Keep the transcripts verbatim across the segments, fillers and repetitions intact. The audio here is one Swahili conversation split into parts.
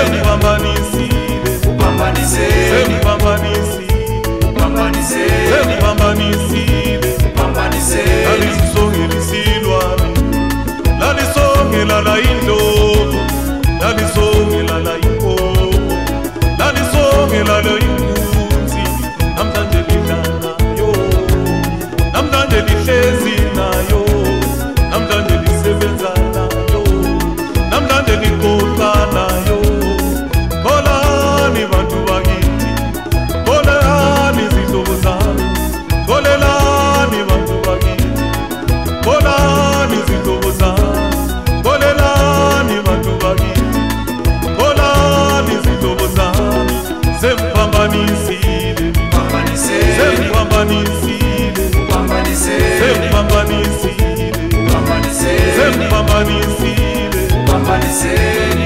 Sempambanisile, Pambaniseni, Sempambanisile, Pambaniseni, Sempambanisile, Pambaniseni, Lalisongela isilwane, Lalisongela la indlovu, Lalisongela la inkomo, Lalisongela la inkunzi, namhlanje lidlalayo, namhlanje lihlezi nayo, namhlanje lisebenza nayo, namhlanje ligoqa nayo. Kolani bantu bakithi, kolani zihlobo zami, kolelani bantu bakithi, kolani zihlobo zami, kolelani bantu bakithi, kolani zihlobo zami. Sempambanisile, Pambaniseni, Sempambanisile, Pambaniseni, Sempambanisile, Pambaniseni, Sempambanisile. Pambaniseni.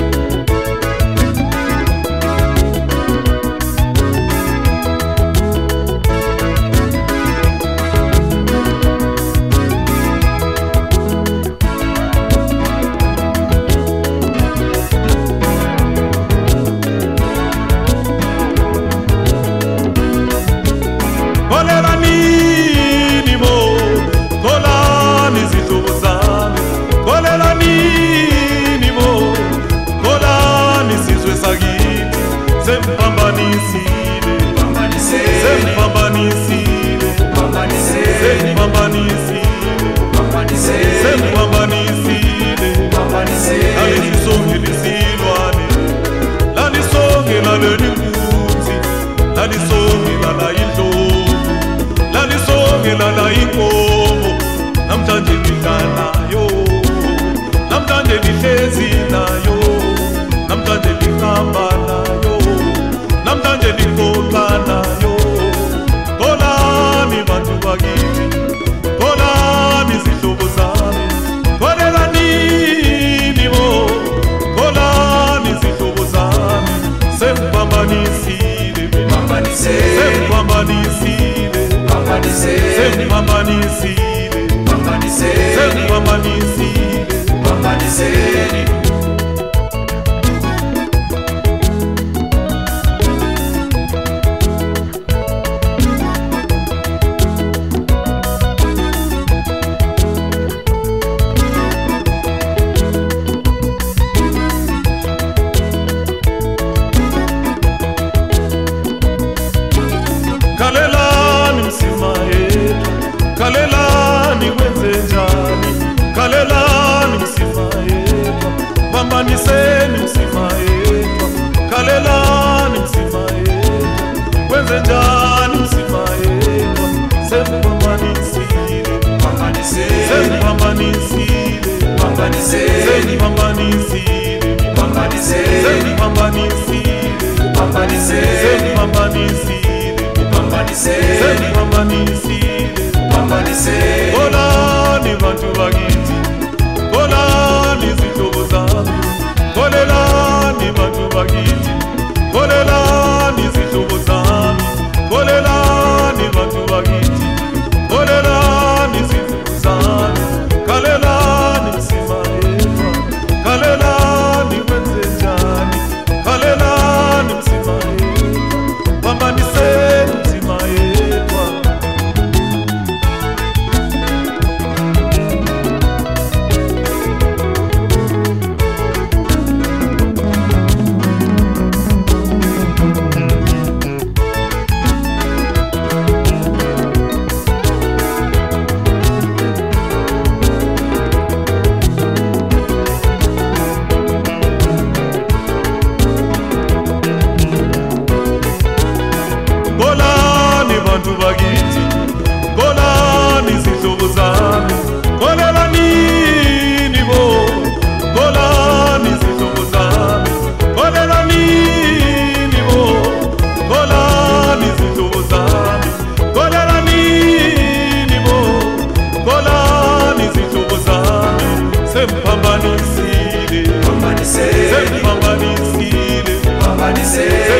Kolelani bo, kolani zihlobo zami, kolelani bo, kolani sizwe sakithi. Sempambanisile, Pambaniseni, Sempambanisile, Pambaniseni, Sempambanisile, Pambaniseni, Sempambanisile. Pambaniseni, Lalisongela isilwane, lalisongela lenkunzi, lalisongela la indlovu, lalisongela la inkomo, namhlanje lidlalayo, namhlanje lihlezi nayo, namhlanje lihamba nayo, namhlanje ligoqa nayo. Kolani bantu bakithi, kolani zihlobo zami, kolelani bo, kolani zihlobo zami. Sempambanisile, Pambaniseni, Sempambanisile, Pambaniseni, Sempambanisile, Pambaniseni, Sempambanisile. Pambaniseni. Kalelani msima yethu, kalelani wenze njani, kalelani msima yethu, pambaniseni msima yethu, kalelani msima yethu, wenze njani msima yethu. Sempambanisile, Pambaniseni, Sempambanisile, Pambaniseni, Sempambanisile, Pambaniseni, Sempambanisile, Pambaniseni, Sempambanisile, Pambaniseni, Sempambanisile. Pambaniseni. Kolani bantu bakithi, kolani zihlobo zami, kolelani bantu bakithi, kolelani zihlobo zami, kolelani bantu bakithi, kolelani zihlobo zami, kalelani msima yethu, kalelani wenze njani, kalelani msima yethu, pambaniseni msima yethu. Kolani bantu bakithi, kolani zihlobo zami, kolelani bo, kolani zihlobo zami, kolelani bo, kolani zihlobo zami, kolelani bo, kolani zihlobo zami. Sempambanisile, Pambaniseni, Sempambanisile, Pambaniseni,